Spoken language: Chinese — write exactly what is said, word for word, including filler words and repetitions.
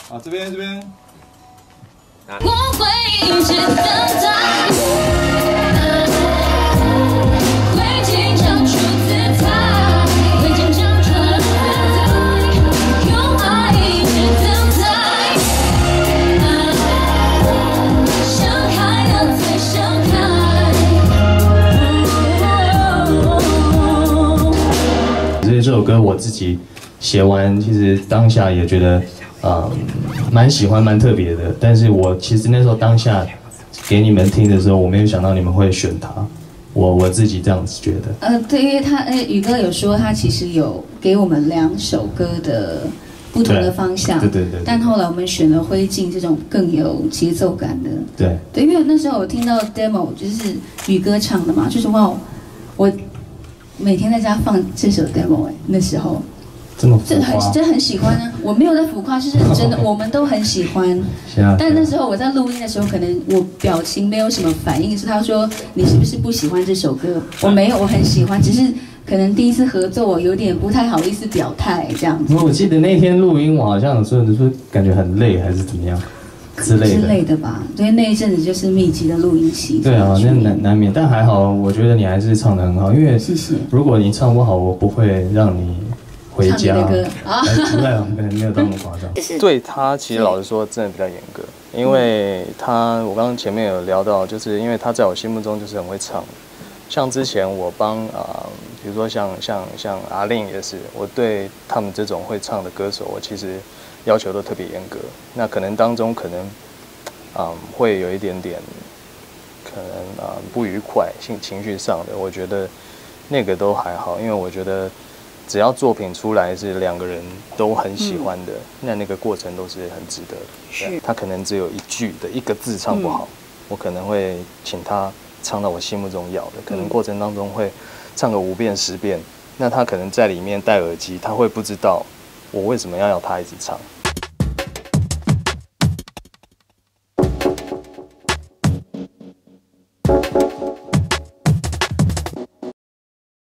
好，这边这边。 我会一直等待，会经常出姿态，会经常出姿态，用爱一直等待，盛开的最盛开。 所以这首歌我自己写完，其实当下也觉得。 啊，蛮、嗯、喜欢，蛮特别的。但是我其实那时候当下给你们听的时候，我没有想到你们会选它。我我自己这样子觉得。 呃，对，因为他呃宇哥有说他其实有给我们两首歌的不同的方向， 对对 对, 对, 对。 但后来我们选了《灰烬》这种更有节奏感的。 对。 对，因为那时候我听到 demo 就是宇哥唱的嘛，就是哇，我每天在家放这首 demo 哎，那时候。 这么真很真很喜欢啊！我没有在浮夸，就是真的，我们都很喜欢。 啊、 但那时候我在录音的时候，可能我表情没有什么反应，是他说你是不是不喜欢这首歌？我没有，我很喜欢，只是可能第一次合作，我有点不太好意思表态这样子。 我记得那天录音，我好像说说感觉很累，还是怎么样之类的之类的吧？因为那一阵子就是密集的录音期。 对啊，那难难免，但还好，我觉得你还是唱得很好，因为谢谢。 如果你唱不好，我不会让你。 回家，不太没有到那么夸张。 对他，其实老实说，真的比较严格，因为他我刚刚前面有聊到，就是因为他在我心目中就是很会唱。像之前我帮啊、呃，比如说像像像阿令也是，我对他们这种会唱的歌手，我其实要求都特别严格。那可能当中可能啊、呃、会有一点点可能啊、呃、不愉快，情情绪上的，我觉得那个都还好，因为我觉得。 只要作品出来是两个人都很喜欢的，嗯、那那个过程都是很值得的。是，他可能只有一句的一个字唱不好，嗯、我可能会请他唱到我心目中要的，可能过程当中会唱个五遍十遍，那他可能在里面戴耳机，他会不知道我为什么要要他一直唱。